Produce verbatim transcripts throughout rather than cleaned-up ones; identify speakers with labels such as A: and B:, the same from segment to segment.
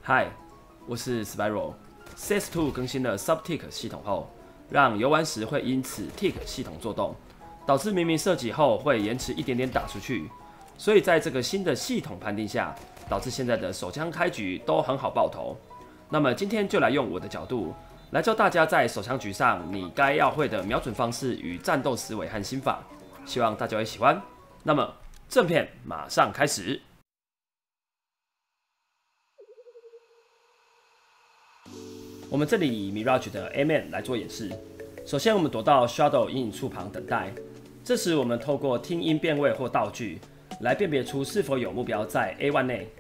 A: 嗨，我是 Spyro。C S 二 更新了 Subtick 系统后，让游玩时会因此 Tick 系统作动，导致明明射击后会延迟一点点打出去。所以在这个新的系统判定下，导致现在的手枪开局都很好爆头。那么今天就来用我的角度来教大家在手枪局上你该要会的瞄准方式与战斗思维和心法，希望大家会喜欢。那么正片马上开始。我们这里以 Mirage 的 Amen 来做演示。首先，我们躲到 Shadow 阴影处旁等待。这时，我们透过听音辨位或道具来辨别出是否有目标在 A 一 内。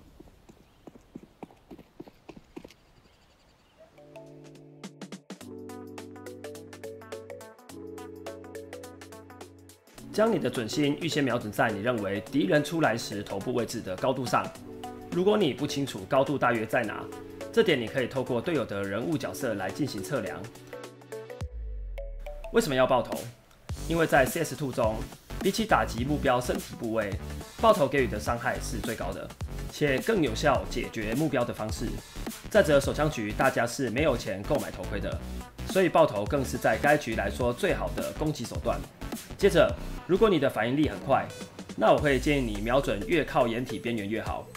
A: 将你的准心预先瞄准在你认为敌人出来时头部位置的高度上。如果你不清楚高度大约在哪，这点你可以透过队友的人物角色来进行测量。为什么要爆头？因为在 C S 二 中，比起打击目标身体部位，爆头给予的伤害是最高的，且更有效解决目标的方式。再者，手枪局大家是没有钱购买头盔的，所以爆头更是在该局来说最好的攻击手段。接着，如果你的反应力很快，那我会建议你瞄准越靠掩体边缘越好。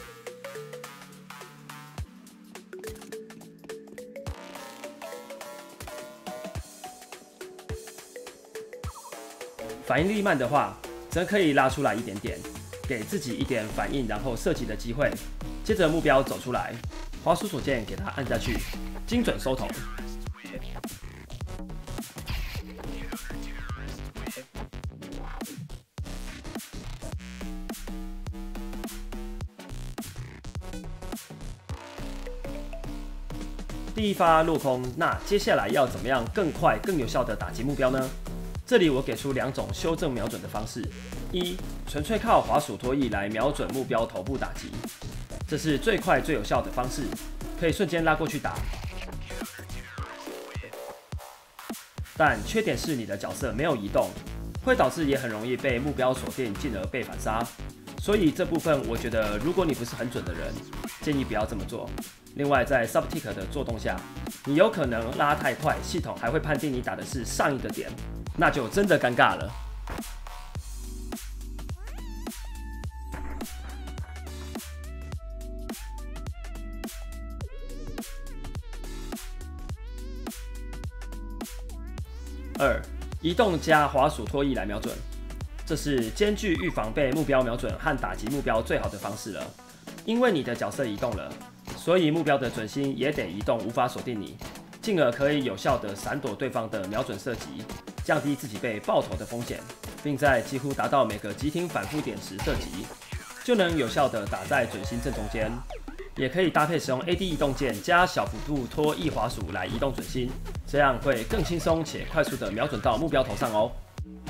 A: 反应力慢的话，则可以拉出来一点点，给自己一点反应然后射击的机会。接着目标走出来，滑鼠左键给它按下去，精准收头。第一发落空，那接下来要怎么样更快、更有效的打击目标呢？这里我给出两种修正瞄准的方式：一，纯粹靠滑鼠拖曳来瞄准目标头部打击，这是最快最有效的方式，可以瞬间拉过去打。但缺点是你的角色没有移动，会导致也很容易被目标锁定，进而被反杀。所以这部分我觉得，如果你不是很准的人，建议不要这么做。另外，在 Subtick 的作动下，你有可能拉太快，系统还会判定你打的是上一个点，那就真的尴尬了。二，移动加滑鼠拖曳来瞄准，这是兼具预防被目标瞄准和打击目标最好的方式了。因为你的角色移动了，所以目标的准心也得移动，无法锁定你，进而可以有效地闪躲对方的瞄准射击，降低自己被爆头的风险，并在几乎达到每个急停反复点时射击，就能有效地打在准心正中间。也可以搭配使用 A D 移动键加小幅度拖曳滑鼠来移动准心，这样会更轻松且快速地瞄准到目标头上哦。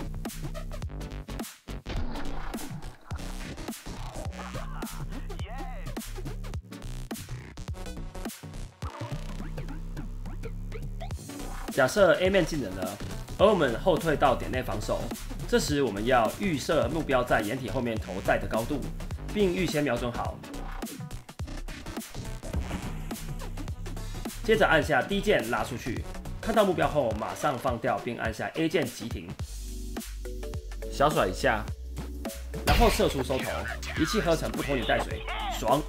A: 假设 A 面进人了，而我们后退到点内防守，这时我们要预设目标在掩体后面头在的高度，并预先瞄准好。接着按下 D 键拉出去，看到目标后马上放掉，并按下 A 键急停，小甩一下，然后射出收头，一气呵成，不拖泥带水，爽！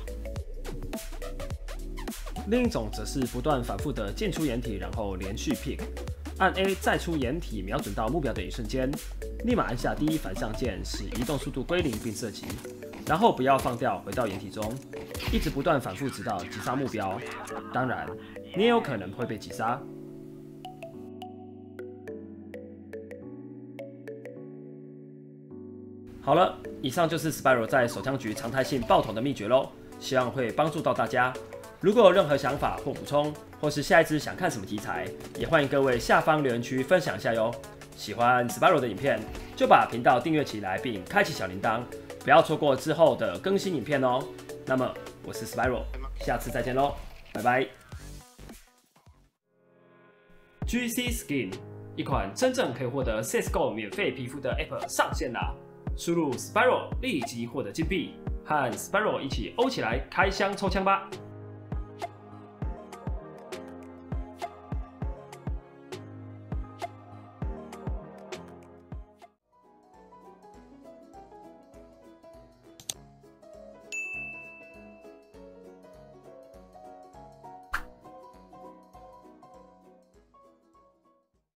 A: 另一种则是不断反复的进出掩体，然后连续 pick， 按 A 再出掩体，瞄准到目标的一瞬间，立马按下 D 反向键，使移动速度归零并射击，然后不要放掉，回到掩体中，一直不断反复直到击杀目标。当然，你也有可能会被击杀。好了，以上就是 Spyro 在手枪局常态性爆头的秘诀咯，希望会帮助到大家。如果有任何想法或补充，或是下一支想看什么题材，也欢迎各位下方留言区分享一下哟。喜欢 Spyro 的影片，就把频道订阅起来，并开启小铃铛，不要错过之后的更新影片哦。那么我是 Spyro， 下次再见喽，拜拜。G C Skin 一款真正可以获得 C S G O 免费皮肤的 App 上线啦！输入 Spyro 立即获得金币，和 Spyro 一起欧起来开箱抽枪吧！